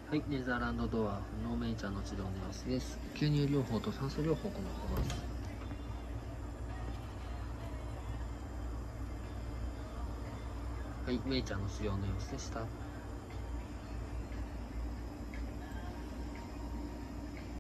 はい、ネザーランドドワーフのメイちゃんの治療の様子です。吸入療法と酸素療法を行ってます。はい、メイちゃんの治療の様子でした。